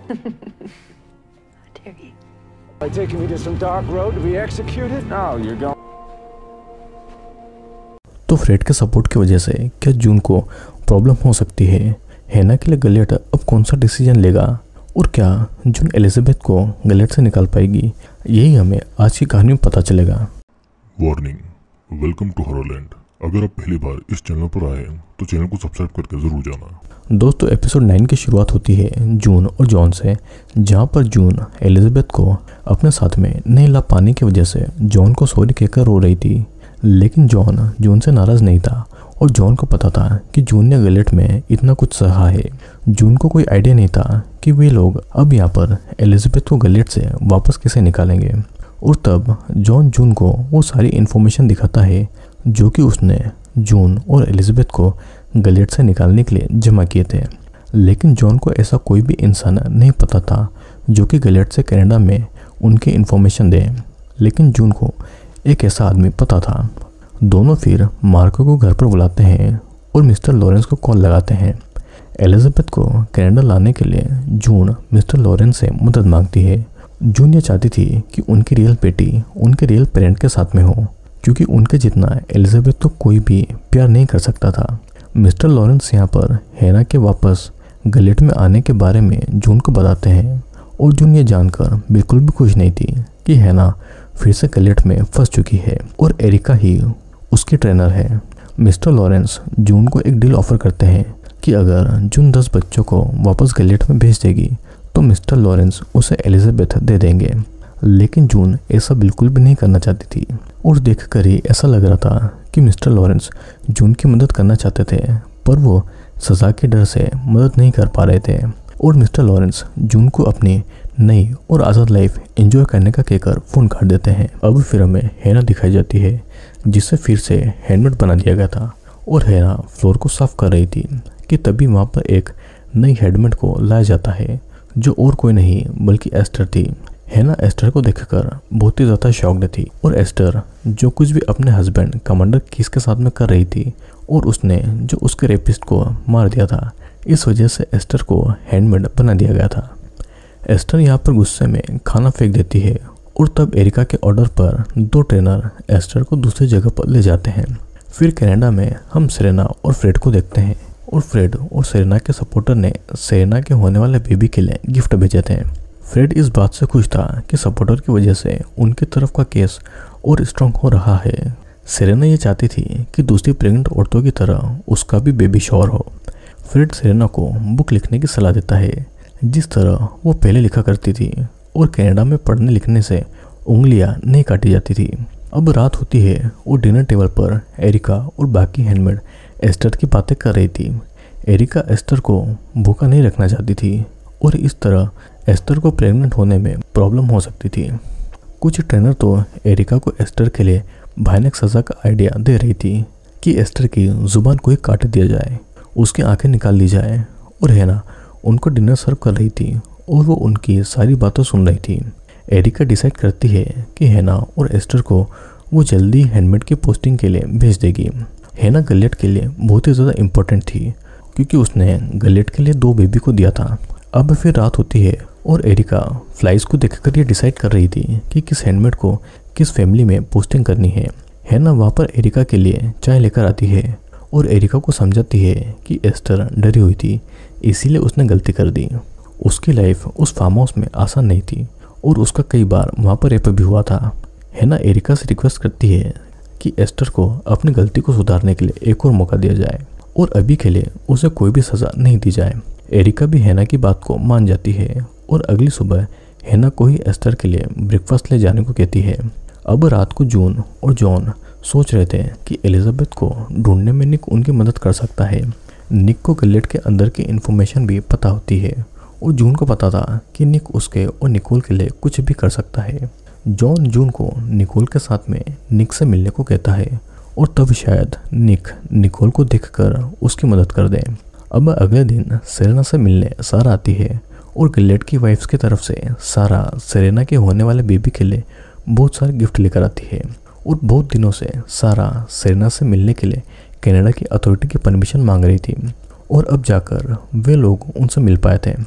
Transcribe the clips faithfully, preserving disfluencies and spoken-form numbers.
By taking me to some dark road to be executed? No, you're going. तो Fred के support की वजह से क्या जून को प्रॉब्लम हो सकती है? हैना के लिए गलेट अब कौन सा डिसीजन लेगा और क्या जून एलिजाबेथ को गलेट से निकाल पाएगी? यही हमें आज की कहानी में पता चलेगा। Warning, welcome to Horrorland. अगर आप पहली बार इस चैनल पर आए तो चैनल को सब्सक्राइब करके जरूर जाना। दोस्तों, एपिसोड नाइन की शुरुआत होती है जून और जॉन से, जहां पर जून एलिजाबेथ को अपने साथ में नहीं ला पाने की वजह से जॉन को सॉरी कहकर रो रही थी। लेकिन जॉन जून से नाराज नहीं था और जॉन को पता था कि जून ने गलेट में इतना कुछ सहा है। जून को कोई आइडिया नहीं था कि वे लोग अब यहाँ पर एलिजाबेथ को गलेट से वापस कैसे निकालेंगे। और तब जॉन जून को वो सारी इन्फॉर्मेशन दिखाता है जो कि उसने जून और एलिजाबेथ को गलेट से निकालने के लिए जमा किए थे। लेकिन जॉन को ऐसा कोई भी इंसान नहीं पता था जो कि गलेट से कनाडा में उनकी इन्फॉर्मेशन दे। लेकिन जून को एक ऐसा आदमी पता था। दोनों फिर मार्को को घर पर बुलाते हैं और मिस्टर लॉरेंस को कॉल लगाते हैं। एलिजाबेथ को कनाडा लाने के लिए जून मिस्टर लॉरेंस से मदद मांगती है। जून ये चाहती थी कि उनकी रियल बेटी उनके रियल पेरेंट के साथ में हो, क्योंकि उनके जितना एलिजाबेथ तो कोई भी प्यार नहीं कर सकता था। मिस्टर लॉरेंस यहाँ पर हैना के वापस गलेट में आने के बारे में जून को बताते हैं और जून ये जानकर बिल्कुल भी खुश नहीं थी कि हैना फिर से गलेट में फंस चुकी है और एरिका ही उसकी ट्रेनर है। मिस्टर लॉरेंस जून को एक डील ऑफर करते हैं कि अगर जून दस बच्चों को वापस गलेट में भेज देगी तो मिस्टर लॉरेंस उसे एलिजाबेथ दे देंगे। लेकिन जून ऐसा बिल्कुल भी नहीं करना चाहती थी और देखकर ही ऐसा लग रहा था कि मिस्टर लॉरेंस जून की मदद करना चाहते थे, पर वो सज़ा के डर से मदद नहीं कर पा रहे थे। और मिस्टर लॉरेंस जून को अपनी नई और आज़ाद लाइफ एंजॉय करने का कहकर फ़ोन काट देते हैं। अब फिर हमें हैना दिखाई जाती है जिसे फिर से हैंडमेड बना दिया गया था और हैना फ्लोर को साफ कर रही थी कि तभी वहाँ पर एक नई हैंडमेड को लाया जाता है जो और कोई नहीं बल्कि एस्टर थी। हैना एस्टर को देखकर बहुत ही ज़्यादा शॉक्ड थी और एस्टर जो कुछ भी अपने हस्बैंड कमांडर किस के साथ में कर रही थी और उसने जो उसके रेपिस्ट को मार दिया था, इस वजह से एस्टर को हैंडमेड बना दिया गया था। एस्टर यहाँ पर गुस्से में खाना फेंक देती है और तब एरिका के ऑर्डर पर दो ट्रेनर एस्टर को दूसरी जगह पर ले जाते हैं। फिर कनाडा में हम सेरेना और फ्रेड को देखते हैं और फ्रेड और सेरेना के सपोर्टर ने सेरेना के होने वाले बेबी के लिए गिफ्ट भेजे थे। फ्रेड इस बात से खुश था कि सपोर्टर की वजह से उनकी तरफ का केस और स्ट्रांग हो रहा है। सेरेना ये चाहती थी कि दूसरी प्रेग्नेंट औरतों की तरह उसका भी बेबी शॉवर हो। फ्रेड सेरेना को बुक लिखने की सलाह देता है जिस तरह वो पहले लिखा करती थी और कनाडा में पढ़ने लिखने से उंगलियां नहीं काटी जाती थी। अब रात होती है और डिनर टेबल पर एरिका और बाकी हैंडमेड एस्टर की बातें कर रही थी। एरिका एस्टर को भूखा नहीं रखना चाहती थी और इस तरह एस्टर को प्रेग्नेंट होने में प्रॉब्लम हो सकती थी। कुछ ट्रेनर तो एरिका को एस्टर के लिए भयानक सज़ा का आइडिया दे रही थी कि एस्टर की ज़ुबान को ही काट दिया जाए, उसकी आंखें निकाल ली जाए। और हैना उनको डिनर सर्व कर रही थी और वो उनकी सारी बातें सुन रही थी। एरिका डिसाइड करती है कि हैना और एस्टर को वो जल्दी हैंडमेड की पोस्टिंग के लिए भेज देगी। हैना गलेट के लिए बहुत ही ज़्यादा इम्पोर्टेंट थी क्योंकि उसने गलेट के लिए दो बेबी को दिया था। अब फिर रात होती है और एरिका फ्लाइज को देखकर ये डिसाइड कर रही थी कि किस हैंडमेड को किस फैमिली में पोस्टिंग करनी है। हैना वहाँ पर एरिका के लिए चाय लेकर आती है और एरिका को समझाती है कि एस्टर डरी हुई थी, इसीलिए उसने गलती कर दी। उसकी लाइफ उस फार्म हाउस में आसान नहीं थी और उसका कई बार वहाँ पर रेप भी हुआ था। हैना एरिका से रिक्वेस्ट करती है कि एस्टर को अपनी गलती को सुधारने के लिए एक और मौका दिया जाए और अभी के लिए उसे कोई भी सज़ा नहीं दी जाए। एरिका भी हैना की बात को मान जाती है और अगली सुबह हैना को ही एस्टर के लिए ब्रेकफास्ट ले जाने को कहती है। अब रात को जून और जॉन सोच रहे थे कि एलिजाबेथ को ढूंढने में निक उनकी मदद कर सकता है। निक को गलेट के अंदर की इन्फॉर्मेशन भी पता होती है और जून को पता था कि निक उसके और निकोल के लिए कुछ भी कर सकता है। जॉन जून को निकोल के साथ में निक से मिलने को कहता है और तब शायद निक निकोल को देखकर उसकी मदद कर दे। अब अगले दिन सेरेना से मिलने सारा आती है और गलेट की वाइफ्स की तरफ से सारा सेरेना के होने वाले बेबी के लिए बहुत सारे गिफ्ट लेकर आती है और बहुत दिनों से सारा सेरेना से मिलने के लिए कनाडा की अथॉरिटी की परमिशन मांग रही थी और अब जाकर वे लोग उनसे मिल पाए थे।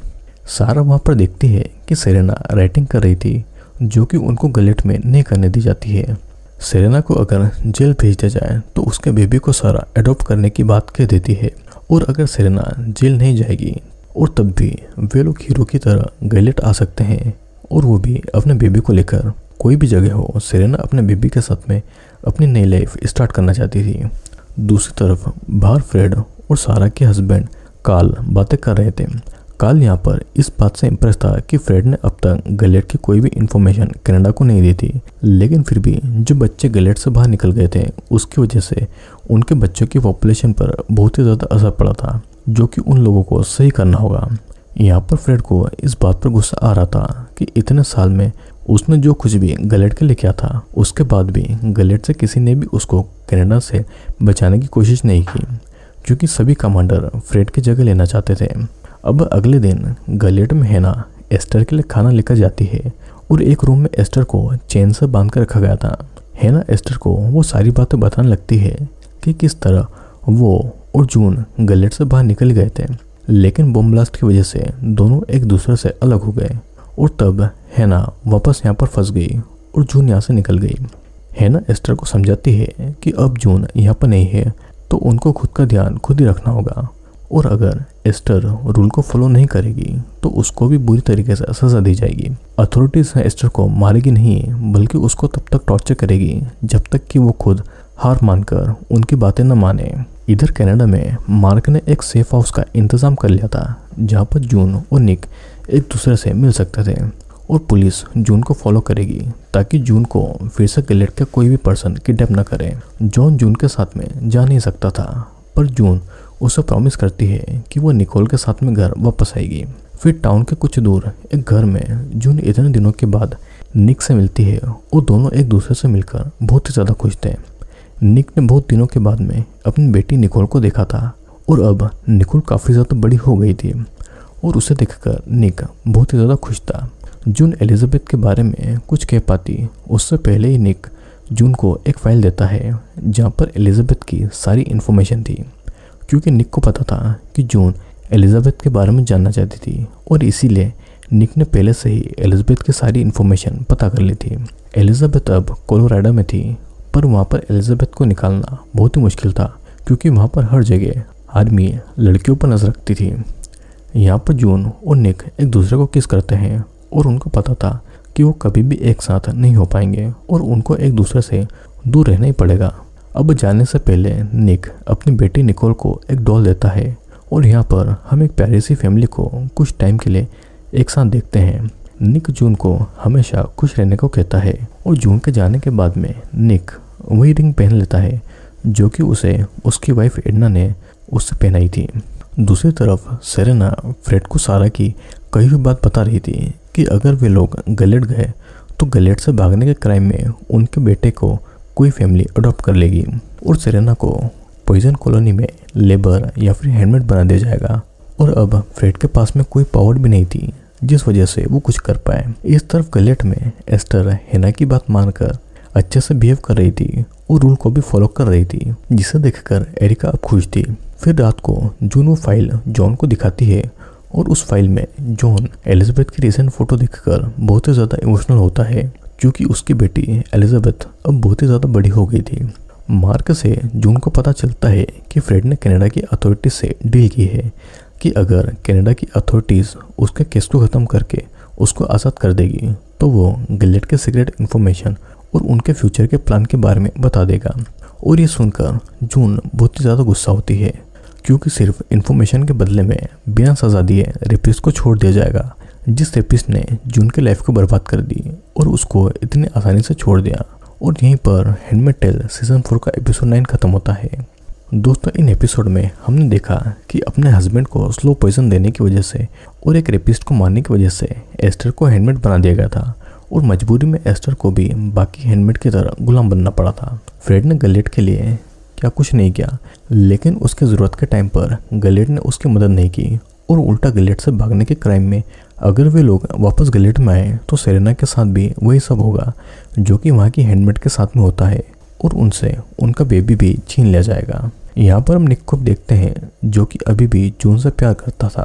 सारा वहाँ पर देखती है कि सेरेना राइटिंग कर रही थी जो कि उनको गलेट में नहीं करने दी जाती है। सेरेना को अगर जेल भेज दिया जाए तो उसके बेबी को सारा अडॉप्ट करने की बात कह देती है, और अगर सेरेना जेल नहीं जाएगी और तब भी वे लोग हीरो की तरह गलेट आ सकते हैं और वो भी अपने बेबी को लेकर कोई भी जगह हो। सेरेना अपने बेबी के साथ में अपनी नई लाइफ स्टार्ट करना चाहती थी। दूसरी तरफ बाहर फ्रेड और सारा के हस्बैंड कार्ल बातें कर रहे थे। कार्ल यहाँ पर इस बात से इम्प्रेस था कि फ्रेड ने अब तक गलेट की कोई भी इन्फॉर्मेशन कनाडा को नहीं दी थी, लेकिन फिर भी जो बच्चे गलेट से बाहर निकल गए थे उसकी वजह से उनके बच्चों की पॉपुलेशन पर बहुत ही ज़्यादा असर पड़ा था, जो कि उन लोगों को सही करना होगा। यहाँ पर फ्रेड को इस बात पर गुस्सा आ रहा था कि इतने साल में उसने जो कुछ भी गलेट के लिए किया था उसके बाद भी गलेट से किसी ने भी उसको कनाडा से बचाने की कोशिश नहीं की, क्योंकि सभी कमांडर फ्रेड की जगह लेना चाहते थे। अब अगले दिन गलेट में हैना एस्टर के लिए खाना लेकर जाती है और एक रूम में एस्टर को चेन से बांध कर रखा गया था। हैना एस्टर को वो सारी बातें बताने लगती है कि किस तरह वो और जून गलेट से बाहर निकल गए थे, लेकिन बम ब्लास्ट की वजह से दोनों एक दूसरे से अलग हो गए और तब हैना वापस यहाँ पर फंस गई और जून यहाँ से निकल गई। हैना एस्टर को समझाती है कि अब जून यहाँ पर नहीं है तो उनको खुद का ध्यान खुद ही रखना होगा, और अगर एस्टर रूल को फॉलो नहीं करेगी तो उसको भी बुरी तरीके से सजा दी जाएगी। अथॉरिटीज एस्टर को मारेगी नहीं बल्कि उसको तब तक टॉर्चर करेगी जब तक कि वो खुद हार मानकर उनकी बातें न माने। इधर कनाडा में मार्क ने एक सेफ हाउस का इंतजाम कर लिया था जहाँ पर जून और निक एक दूसरे से मिल सकते थे, और पुलिस जून को फॉलो करेगी ताकि जून को फिर से गलेट का कोई भी पर्सन किडनैप न करे। जॉन जून के साथ में जा नहीं सकता था, पर जून उसे प्रॉमिस करती है कि वो निकोल के साथ में घर वापस आएगी। फिर टाउन के कुछ दूर एक घर में जून इतने दिनों के बाद निक से मिलती है और दोनों एक दूसरे से मिलकर बहुत ही ज़्यादा खुश थे। निक ने बहुत दिनों के बाद में अपनी बेटी निकोल को देखा था और अब निकोल काफ़ी ज़्यादा बड़ी हो गई थी और उसे देखकर निक बहुत ही ज़्यादा खुश था। जून एलिजाबेथ के बारे में कुछ कह पाती उससे पहले ही निक जून को एक फ़ाइल देता है जहाँ पर एलिजाबेथ की सारी इन्फॉर्मेशन थी, क्योंकि निक को पता था कि जून एलिजाबेथ के बारे में जानना चाहती थी और इसीलिए निक ने पहले से ही एलिजाबेथ की सारी इन्फॉर्मेशन पता कर ली थी। एलिजाबेथ अब कोलोराडो में थी, पर वहाँ पर एलिजाबेथ को निकालना बहुत ही मुश्किल था क्योंकि वहाँ पर हर जगह आर्मी लड़कियों पर नजर रखती थी। यहाँ पर जून और निक एक दूसरे को किस करते हैं और उनको पता था कि वो कभी भी एक साथ नहीं हो पाएंगे और उनको एक दूसरे से दूर रहना ही पड़ेगा। अब जाने से पहले निक अपनी बेटी निकोल को एक डॉल देता है और यहाँ पर हम एक प्यारी सी फैमिली को कुछ टाइम के लिए एक साथ देखते हैं। निक जून को हमेशा खुश रहने को कहता है और जून के जाने के बाद में निक वही रिंग पहन लेता है जो कि उसे उसकी वाइफ एडना ने उससे पहनाई थी। दूसरी तरफ सेरेना फ्रेड को सारा की कही हुई बात बता रही थी कि अगर वे लोग गलेट गए तो गलेट से भागने के क्राइम में उनके बेटे को कोई फैमिली अडॉप्ट कर लेगी और सेरेना को पॉइजन कॉलोनी में लेबर या फिर हैंडमेड बना दिया जाएगा। और अब फ्रेड के पास में कोई पावर भी नहीं थी जिस वजह से वो कुछ कर पाए। इस तरफ गलेट में एस्टर हैना की बात मानकर अच्छे से बिहेव कर रही थी और रूल को भी फॉलो कर रही थी, जिसे देखकर एरिका अब खुश थी। फिर रात को जून वो फाइल जॉन को दिखाती है और उस फाइल में जॉन एलिजाबेथ की रिसेंट फोटो देखकर बहुत ही ज़्यादा इमोशनल होता है क्योंकि उसकी बेटी एलिजाबेथ अब बहुत ही ज़्यादा बड़ी हो गई थी। मार्क से जून को पता चलता है कि फ्रेड ने कनाडा की अथॉरिटीज से डील की है कि अगर कनाडा की अथॉरिटीज़ उसके केस को ख़त्म करके उसको आज़ाद कर देगी तो वो गलेट के सीक्रेट इन्फॉर्मेशन और उनके फ्यूचर के प्लान के बारे में बता देगा। और ये सुनकर जून बहुत ही ज़्यादा गुस्सा होती है क्योंकि सिर्फ इन्फॉर्मेशन के बदले में बिना सजा दिए रेपिस्ट को छोड़ दिया जाएगा, जिस रेपिस्ट ने जून के लाइफ को बर्बाद कर दी और उसको इतनी आसानी से छोड़ दिया। और यहीं पर हैंडमेड टेल सीजन फोर का एपिसोड नाइन खत्म होता है। दोस्तों, इन एपिसोड में हमने देखा कि अपने हस्बैंड को स्लो पॉइजन देने की वजह से और एक रेपिस्ट को मारने की वजह से एस्टर को हैंडमेड बना दिया गया था और मजबूरी में एस्टर को भी बाकी हैंडमेड की तरह गुलाम बनना पड़ा था। फ्रेड ने गलेट के लिए क्या कुछ नहीं किया, लेकिन उसके ज़रूरत के टाइम पर गलेट ने उसकी मदद नहीं की और उल्टा गलेट से भागने के क्राइम में अगर वे लोग वापस गलेट में आए तो सेरेना के साथ भी वही सब होगा जो कि वहाँ की हैंडमेड के साथ में होता है और उनसे उनका बेबी भी छीन लिया जाएगा। यहाँ पर हम निक को देखते हैं जो कि अभी भी जून से प्यार करता था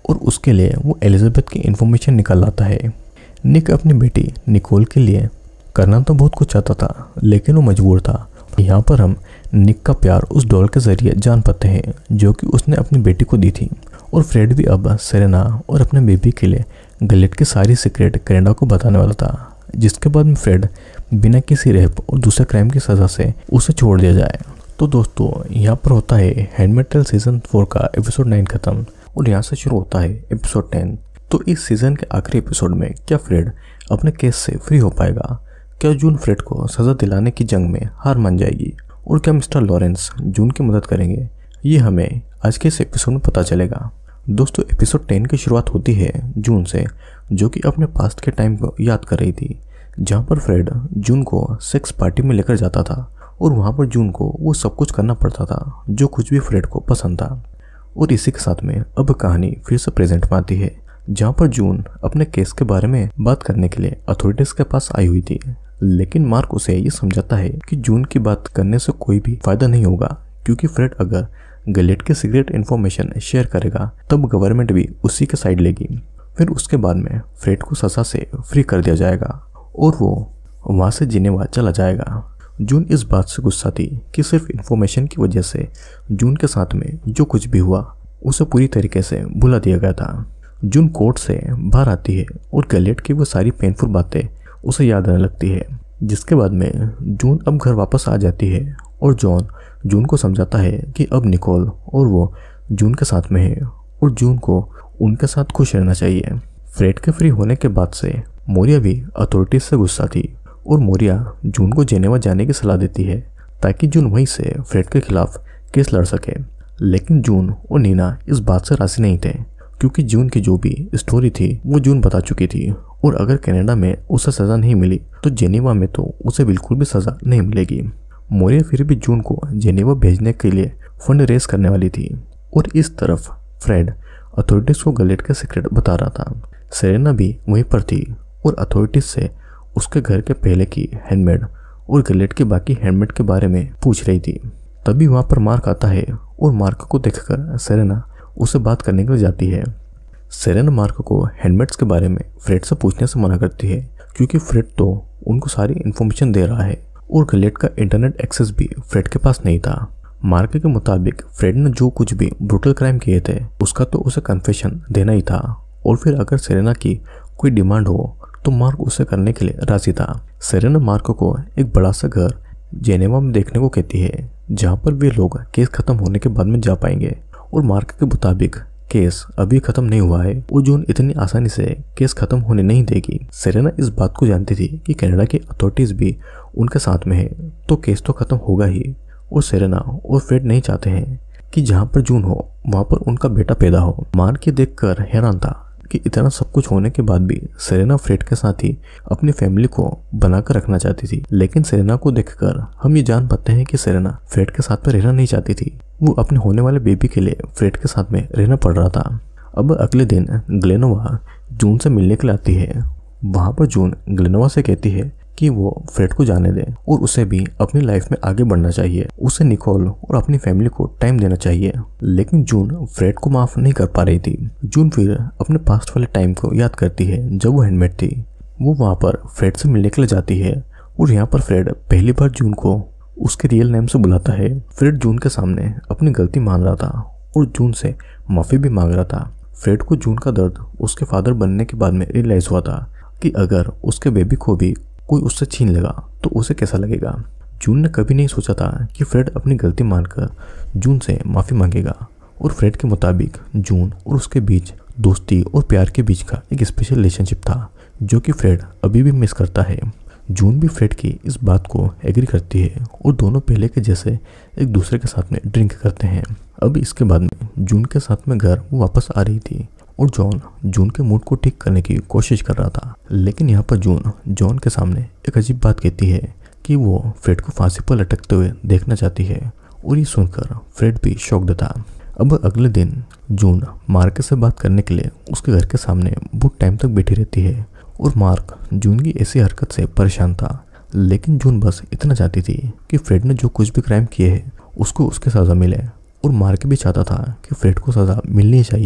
और उसके लिए वो एलिजाबेथ की इन्फॉर्मेशन निकाल लाता है। निक अपनी बेटी निकोल के लिए करना तो बहुत कुछ चाहता था, लेकिन वो मजबूर था। यहाँ पर हम निक का प्यार उस डॉल के जरिए जान पाते हैं जो कि उसने अपनी बेटी को दी थी। और फ्रेड भी अब सेरेना और अपने बेबी के लिए गलेट की सारी सीक्रेट कनाडा को बताने वाला था, जिसके बाद में फ्रेड बिना किसी रेप और दूसरे क्राइम की सज़ा से उसे छोड़ दिया जाए। तो दोस्तों यहाँ पर होता है हैंडमेड टेल सीजन फोर का एपिसोड नाइन खत्म और यहाँ से शुरू होता है एपिसोड टेन। तो इस सीजन के आखिरी एपिसोड में क्या फ्रेड अपने केस से फ्री हो पाएगा? क्या जून फ्रेड को सज़ा दिलाने की जंग में हार मान जाएगी? और क्या मिस्टर लॉरेंस जून की मदद करेंगे? ये हमें आज के इस एपिसोड में पता चलेगा। दोस्तों एपिसोड टेन की शुरुआत होती है जून से, जो कि अपने पास्ट के टाइम को याद कर रही थी, जहाँ पर फ्रेड जून को सेक्स पार्टी में लेकर जाता था और वहाँ पर जून को वो सब कुछ करना पड़ता था जो कुछ भी फ्रेड को पसंद था। और इसी के साथ में अब कहानी फिर से प्रेजेंट में आती है, जहाँ पर जून अपने केस के बारे में बात करने के लिए अथॉरिटीज के पास आई हुई थी, लेकिन मार्क उसे ये समझाता है कि जून की बात करने से कोई भी फायदा नहीं होगा, क्योंकि फ्रेड अगर गलेट के सीक्रेट इन्फॉर्मेशन शेयर करेगा तब गवर्नमेंट भी उसी के साइड लेगी। फिर उसके बाद में फ्रेड को सजा से फ्री कर दिया जाएगा और वो वहाँ से जिनेवा चला जाएगा। जून इस बात से गुस्सा थी कि सिर्फ इन्फॉर्मेशन की वजह से जून के साथ में जो कुछ भी हुआ उसे पूरी तरीके से भुला दिया गया था। जून कोर्ट से बाहर आती है और गलेट की वो सारी पेनफुल बातें उसे याद आने लगती है, जिसके बाद में जून अब घर वापस आ जाती है और जॉन जून को समझाता है कि अब निकोल और वो जून के साथ में है और जून को उनके साथ खुश रहना चाहिए। फ्रेड के फ्री होने के बाद से मोरिया भी अथॉरिटीज से गुस्सा थी और मोरिया जून को जेनेवा जाने की सलाह देती है ताकि जून वहीं से फ्रेड के खिलाफ केस लड़ सके। लेकिन जून और नीना इस बात से राजी नहीं थे, क्योंकि जून की जो भी स्टोरी थी वो जून बता चुकी थी और अगर कनाडा में उसे सज़ा नहीं मिली तो जेनेवा में तो उसे बिल्कुल भी सज़ा नहीं मिलेगी। मोरिया फिर भी जून को जेनेवा भेजने के लिए फंड रेस करने वाली थी और इस तरफ फ्रेड अथॉरिटीज को गलेट का सीक्रेट बता रहा था। सेरेना भी वहीं पर थी और अथॉरिटीज से उसके घर के पहले की हैंडमेड और गलेट के बाकी हैंडमेड के बारे में पूछ रही थी। तभी वहाँ पर मार्क आता है और मार्क को देखकर सेरेना उसे बात करने के लिए जाती है। सेरेना मार्क को हैंडमेड्स के बारे में फ्रेड से पूछने से मना करती है, क्योंकि फ्रेड तो उनको सारी इन्फॉर्मेशन दे रहा है और गलेट का इंटरनेट एक्सेस भी फ्रेड के पास नहीं था। मार्क के मुताबिक फ्रेड ने जो कुछ भी ब्रूटल क्राइम किए थे उसका तो उसे कन्फेशन देना ही था, और फिर अगर सेरेना की कोई डिमांड हो तो मार्क उसे करने के लिए राजी था। सेरेना मार्क को एक बड़ा सा घर जेनेवा में देखने को कहती है, जहाँ पर वे लोग केस खत्म होने के बाद में जा पाएंगे। और मार्क के मुताबिक केस अभी खत्म नहीं हुआ है और जून इतनी आसानी से केस खत्म होने नहीं देगी। सेरेना इस बात को जानती थी कि कनाडा की अथॉरिटीज भी उनके साथ में है, तो केस तो खत्म होगा ही। और सेरेना और फ्रेड नहीं चाहते हैं कि जहाँ पर जून हो वहाँ पर उनका बेटा पैदा हो। मार्क के देखकर हैरान था कि इतना सब कुछ होने के बाद भी सेरेना फ्रेड के साथ ही अपनी फैमिली को बनाकर रखना चाहती थी। लेकिन सेरेना को देखकर हम ये जान पाते हैं कि सेरेना फ्रेड के साथ में रहना नहीं चाहती थी, वो अपने होने वाले बेबी के लिए फ्रेड के साथ में रहना पड़ रहा था। अब अगले दिन ग्लेनोवा जून से मिलने के लिए आती है। वहाँ पर जून ग्लेनोवा से कहती है कि वो फ्रेड को जाने दे और उसे भी अपनी लाइफ में आगे बढ़ना चाहिए, उसे निकोल और अपनी फैमिली को टाइम देना चाहिए। लेकिन जून फ्रेड को माफ नहीं कर पा रही थी। जून फिर अपने पास्ट वाले टाइम को याद करती है जब वो हैंडमेड थी। वो वहाँ पर फ्रेड से मिलने के लिए जाती है और यहाँ पर फ्रेड पहली बार जून को उसके रियल नेम से बुलाता है। फ्रेड जून के सामने अपनी गलती मान रहा था और जून से माफ़ी भी मांग रहा था। फ्रेड को जून का दर्द उसके फादर बनने के बाद में रियलाइज़ हुआ था कि अगर उसके बेबी को भी कोई उससे छीन लेगा तो उसे कैसा लगेगा। जून ने कभी नहीं सोचा था कि फ्रेड अपनी गलती मानकर जून से माफ़ी मांगेगा। और फ्रेड के मुताबिक जून और उसके बीच दोस्ती और प्यार के बीच का एक स्पेशल रिलेशनशिप था, जो कि फ्रेड अभी भी मिस करता है। जून भी फ्रेड की इस बात को एग्री करती है और दोनों पहले के जैसे एक दूसरे के साथ में ड्रिंक करते हैं। अब इसके बाद में जून के साथ में घर वो वापस आ रही थी और जॉन जून के मूड को ठीक करने की कोशिश कर रहा था। लेकिन यहाँ पर जून जॉन के सामने एक अजीब बात कहती है कि वो फ्रेड को फांसी पर लटकते हुए देखना चाहती है, और ये सुनकर फ्रेड भी शॉक्ड था। अब अगले दिन जून मार्क से बात करने के लिए उसके घर के सामने बहुत टाइम तक बैठी रहती है और मार्क जून की ऐसी हरकत से परेशान था। लेकिन जून बस इतना चाहती थी कि फ्रेड ने जो कुछ भी क्राइम किए हैं उसको उसके सज़ा मिले, और मार्क भी चाहता था कि फ्रेड को सज़ा मिलनी चाहिए।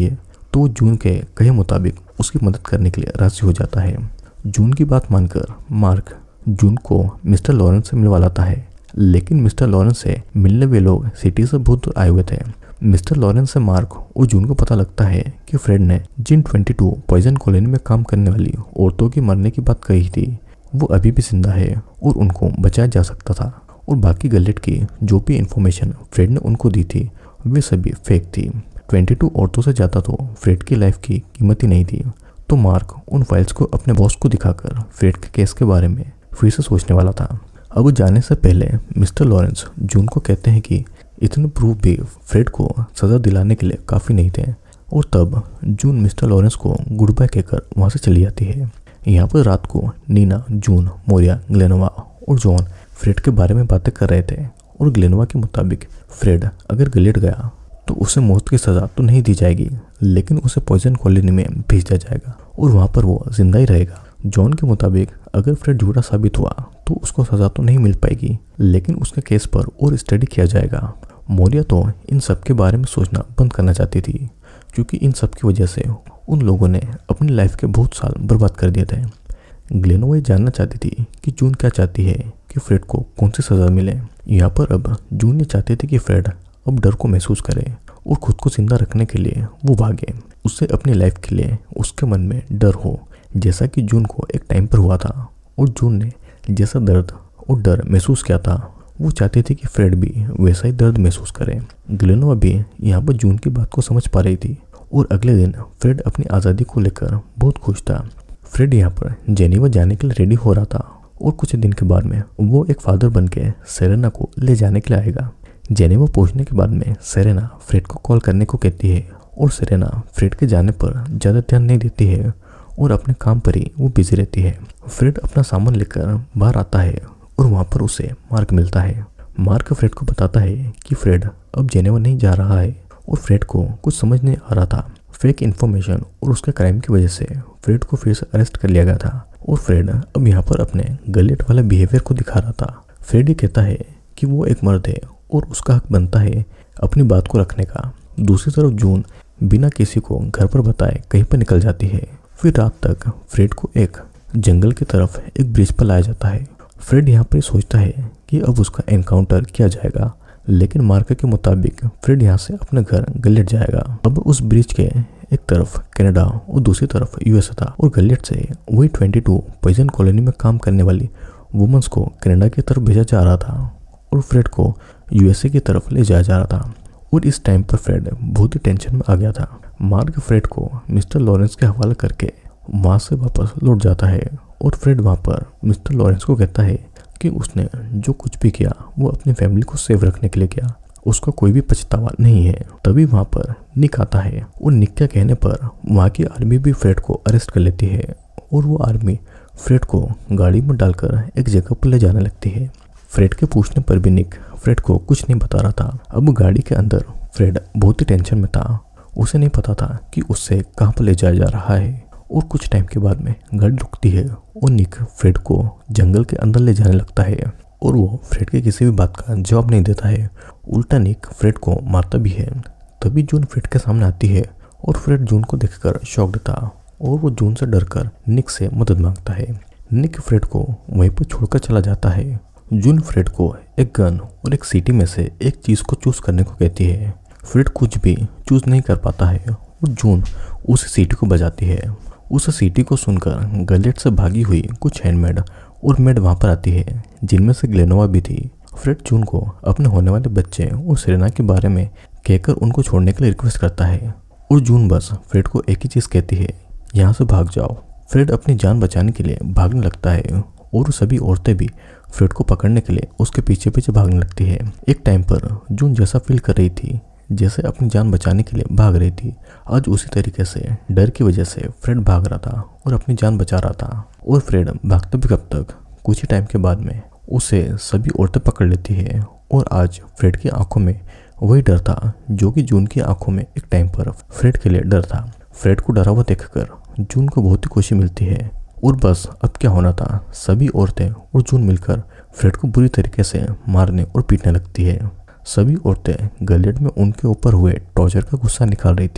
तो जून के कहे मुताबिक उसकी मदद करने के लिए राजी हो जाता है। जून की बात मानकर मार्क जून को मिस्टर लॉरेंस से मिलवा लाता है, लेकिन मिस्टर लॉरेंस से मिलने वे लोग सिटी से बहुत दूर आए हुए थे। मिस्टर लॉरेंस से मार्क और जून को पता लगता है कि फ्रेड ने जिन बाईस पॉइजन कॉलोनी में काम करने वाली औरतों के मरने की बात कही थी वो अभी भी जिंदा है और उनको बचाया जा सकता था, और बाकी गलेट की जो भी इंफॉर्मेशन फ्रेड ने उनको दी थी वे सभी फेक थी। बाईस औरतों से ज़्यादा तो फ्रेड की लाइफ की कीमत ही नहीं थी। तो मार्क उन फाइल्स को अपने बॉस को दिखाकर फ्रेड के केस के बारे में फिर से सोचने वाला था। अब जाने से पहले मिस्टर लॉरेंस जून को कहते हैं कि इतने प्रूफ भी फ्रेड को सज़ा दिलाने के लिए काफ़ी नहीं थे, और तब जून मिस्टर लॉरेंस को गुड बाय कहकर वहाँ से चली जाती है। यहाँ पर रात को नीना, जून, मोरिया, ग्लेनोवा और जॉन फ्रेड के बारे में बातें कर रहे थे, और ग्लेनोवा के मुताबिक फ्रेड अगर गलेट गया तो उसे मौत की सज़ा तो नहीं दी जाएगी, लेकिन उसे पॉइजन कॉलोनी में भेजा जाएगा और वहाँ पर वो जिंदा ही रहेगा। जॉन के मुताबिक अगर फ्रेड झूठा साबित हुआ तो उसको सज़ा तो नहीं मिल पाएगी, लेकिन उसके केस पर और स्टडी किया जाएगा। मोरिया तो इन सब के बारे में सोचना बंद करना चाहती थी, क्योंकि इन सब की वजह से उन लोगों ने अपनी लाइफ के बहुत साल बर्बाद कर दिए थे। ग्लेनोवा जानना चाहती थी कि जून क्या चाहती है कि फ्रेड को कौन सी सज़ा मिले। यहाँ पर अब जून ये चाहते थे कि फ्रेड अब डर को महसूस करे और खुद को जिंदा रखने के लिए वो भागे। उससे अपनी लाइफ के लिए उसके मन में डर हो, जैसा कि जून को एक टाइम पर हुआ था, और जून ने जैसा दर्द और डर महसूस किया था वो चाहते थे कि फ्रेड भी वैसा ही दर्द महसूस करे। ग्लेनोवा भी यहाँ पर जून की बात को समझ पा रही थी, और अगले दिन फ्रेड अपनी आज़ादी को लेकर बहुत खुश था। फ्रेड यहाँ पर जेनेवा जाने के लिए रेडी हो रहा था, और कुछ दिन के बाद में वो एक फादर बन के सेरेना को ले जाने के लिए आएगा। जेनेवा पहुंचने के बाद में सेरेना फ्रेड को कॉल करने को कहती है, और सेरेना फ्रेड के जाने पर ज़्यादा ध्यान नहीं देती है और अपने काम पर ही वो बिजी रहती है। फ्रेड अपना सामान लेकर बाहर आता है, और वहाँ पर उसे मार्क मिलता है। मार्क फ्रेड को बताता है कि फ्रेड अब जेनेवा नहीं जा रहा है, और फ्रेड को कुछ समझ नहीं आ रहा था। फेक इन्फॉर्मेशन और उसके क्राइम की वजह से फ्रेड को फिर से अरेस्ट कर लिया गया था, और फ्रेड अब यहाँ पर अपने गलेट वाला बिहेवियर को दिखा रहा था। फ्रेड ये कहता है कि वो एक मर्द है और उसका हक बनता है अपनी बात को रखने का। दूसरी तरफ जून बिना किसी को घर पर बताए कहीं पर निकल जाती है। फिर रात तक फ्रेड को एक जंगल की तरफ एक ब्रिज पर लाया जाता है। फ्रेड यहाँ पर सोचता है कि अब उसका एनकाउंटर किया जाएगा, लेकिन मार्क के मुताबिक फ्रेड यहाँ से अपने घर गलेट जाएगा। अब उस ब्रिज के एक तरफ कनाडा और दूसरी तरफ यूएसए था, और गलेट से वही बाईस पॉइजन कॉलोनी में काम करने वाली वुमेन्स को कनाडा की तरफ भेजा जा रहा था, और फ्रेड को यूएसए की तरफ ले जाया जा रहा था। और इस टाइम पर फ्रेड बहुत ही टेंशन में आ गया था। मार्क फ्रेड को मिस्टर लॉरेंस के हवाले करके वहाँ से वापस लौट जाता है, और फ्रेड वहाँ पर मिस्टर लॉरेंस को कहता है कि उसने जो कुछ भी किया वो अपनी फैमिली को सेव रखने के लिए किया, उसका कोई भी पछतावा नहीं है। तभी वहाँ पर निक आता है, और निक के कहने पर वहाँ की आर्मी भी फ्रेड को अरेस्ट कर लेती है, और वो आर्मी फ्रेड को गाड़ी में डालकर एक जगह पर ले जाने लगती है। फ्रेड के पूछने पर भी निक फ्रेड को कुछ नहीं बता रहा था। अब गाड़ी के अंदर फ्रेड बहुत ही टेंशन में था। उसे नहीं पता था कि उससे कहाँ पर ले जाया जा रहा है, और कुछ टाइम के बाद में गाड़ी रुकती है, और निक फ्रेड को जंगल के अंदर ले जाने लगता है, और वो फ्रेड के किसी भी बात का जवाब नहीं देता है। उल्टा निक फ्रेड को मारता भी है। तभी जून फ्रेड के सामने आती है, और फ्रेड जून को देखकर शॉक्ड था, और वो जून से डरकर निक से मदद मांगता है। निक फ्रेड को वहीं पर छोड़कर चला जाता है। जून फ्रेड को एक गन और एक सीटी में से एक चीज़ को चूज करने को कहती है। फ्रेड कुछ भी चूज नहीं कर पाता है, और जून उस सीटी को बजाती है। उस सीटी को सुनकर गलेट से भागी हुई कुछ हैंडमेड और मेड वहाँ पर आती है, जिनमें से ग्लेनोवा भी थी। फ्रेड जून को अपने होने वाले बच्चे और सेरेना के बारे में कहकर उनको छोड़ने के लिए रिक्वेस्ट करता है, और जून बस फ्रेड को एक ही चीज़ कहती है, यहाँ से भाग जाओ। फ्रेड अपनी जान बचाने के लिए भागने लगता है, और सभी औरतें भी फ्रेड को पकड़ने के लिए उसके पीछे पीछे भागने लगती है। एक टाइम पर जून जैसा फील कर रही थी जैसे अपनी जान बचाने के लिए भाग रही थी, आज उसी तरीके से डर की वजह से फ्रेड भाग रहा था और अपनी जान बचा रहा था। और फ्रेड भागते भी कब तक, कुछ ही टाइम के बाद में उसे सभी औरतें पकड़ लेती है, और आज फ्रेड की आंखों में वही डर था जो कि जून की आंखों में एक टाइम पर फ्रेड के लिए डर था। फ्रेड को डरा हुआ देखकर जून को बहुत ही खुशी मिलती है, और बस अब क्या होना था, सभी औरतें और जून मिलकर फ्रेड को बुरी तरीके से मारने और पीटने लगती है। सभी औरतें गलेट में उनके ऊपर हुए टॉर्चर का गुस्सा निकाल रही थी,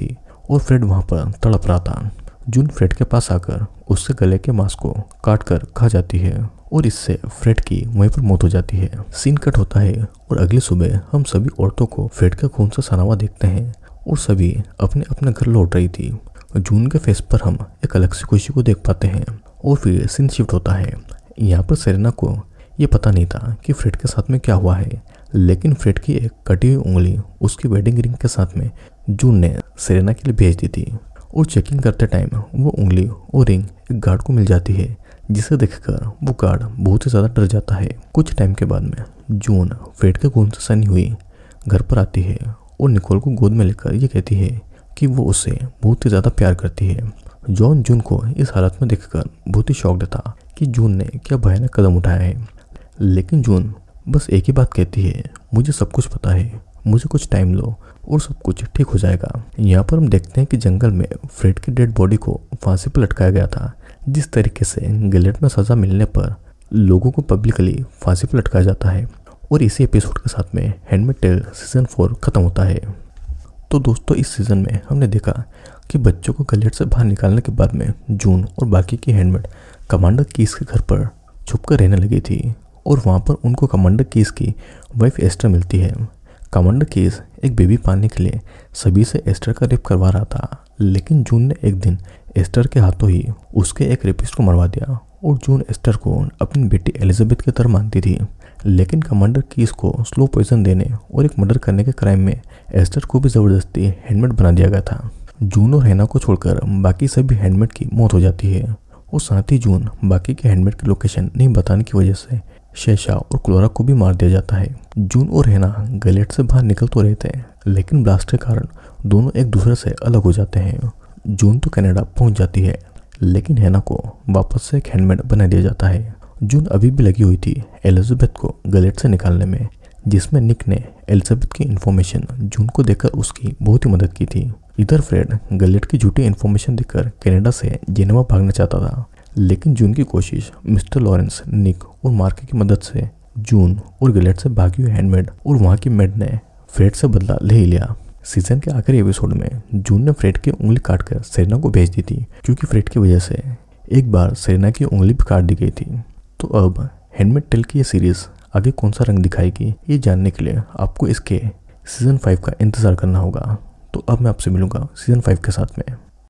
और फ्रेड वहाँ पर तड़प रहा था। जून फ्रेड के पास आकर उससे गले के मांस को काट कर खा जाती है और इससे फ्रेड की वहीं पर मौत हो जाती है। सीन कट होता है और अगली सुबह हम सभी औरतों को फ्रेड का खून से सना हुआ देखते हैं और सभी अपने अपने घर लौट रही थी। जून के फेस पर हम एक अलग सी खुशी को देख पाते हैं और फिर सीन शिफ्ट होता है। यहाँ पर सेरेना को ये पता नहीं था कि फ्रेड के साथ में क्या हुआ है, लेकिन फ्रेड की एक कटी हुई उंगली उसकी वेडिंग रिंग के साथ में जून ने सेरेना के लिए भेज दी थी और चेकिंग करते टाइम वो उंगली और रिंग एक गार्ड को मिल जाती है, जिसे देखकर वो गार्ड बहुत ही ज़्यादा डर जाता है। कुछ टाइम के बाद में जून फ्रेड के खून से सनी हुई घर पर आती है और निकोल को गोद में लेकर ये कहती है कि वो उससे बहुत ही ज़्यादा प्यार करती है। जॉन जून को इस हालत में देखकर बहुत ही शॉक्ड था कि जून ने क्या भयानक कदम उठाया है, लेकिन जून बस एक ही बात कहती है, मुझे सब कुछ पता है, मुझे कुछ टाइम लो और सब कुछ ठीक हो जाएगा। यहाँ पर हम देखते हैं कि जंगल में फ्रेड की डेड बॉडी को फांसी पर लटकाया गया था। जिस तरीके से गिलेट में सज़ा मिलने पर लोगों को पब्लिकली फांसी पर लटकाया जाता है। और इसी एपिसोड के साथ में हैंडमेड टेल सीजन फोर खत्म होता है। तो दोस्तों इस सीज़न में हमने देखा कि बच्चों को गिलेट से बाहर निकालने के बाद में जून और बाकी की हैंडमेड कमांडर कीस के घर पर छुप कर रहने लगी थी और वहाँ पर उनको कमांडर कीस की वाइफ एस्टर मिलती है। कमांडर कीस एक बेबी पाने के लिए सभी से एस्टर का रेप करवा रहा था, लेकिन जून ने एक दिन एस्टर के हाथों ही उसके एक रेपिस्ट को मरवा दिया और जून एस्टर को अपनी बेटी एलिजाबेथ की तरह मानती थी। लेकिन कमांडर कीस को स्लो पॉइजन देने और एक मर्डर करने के क्राइम में एस्टर को भी ज़बरदस्ती हैंडमेड बना दिया गया था। जून और हैना को छोड़कर बाकी सभी हैंडमेड की मौत हो जाती है और साथ ही जून बाकी के हैंडमेड की लोकेशन नहीं बताने की वजह से शेषा और क्लोरा को भी मार दिया जाता है। जून और हैना गिलेट से बाहर निकल तो रहे थे, लेकिन ब्लास्ट के कारण दोनों एक दूसरे से अलग हो जाते हैं। जून तो कनाडा पहुंच जाती है, लेकिन हैना को वापस से एक हैंडमेड बना दिया जाता है। जून अभी भी लगी हुई थी एलिजाबेथ को गिलेट से निकालने में, जिसमें निक ने एलिजाबेथ की इन्फॉर्मेशन जून को देकर उसकी बहुत ही मदद की थी। इधर फ्रेड गिलेट की झूठी इन्फॉर्मेशन देकर कनाडा से जेनेवा भागना चाहता था, लेकिन जून की कोशिश मिस्टर लॉरेंस, निक और मार्क की मदद से जून और गिलेट से भागी हुई हैंडमेड और वहाँ की मेड ने फ्रेड से बदला ले ही लिया। सीजन के आखिरी एपिसोड में जून ने फ्रेड की उंगली काटकर सेरेना को भेज दी थी, क्योंकि फ्रेड की वजह से एक बार सेरेना की उंगली भी काट दी गई थी। तो अब हैंडमेड टेल की ये सीरीज आगे कौन सा रंग दिखाएगी, ये जानने के लिए आपको इसके सीजन फाइव का इंतजार करना होगा। तो अब मैं आपसे मिलूंगा सीजन फाइव के साथ में।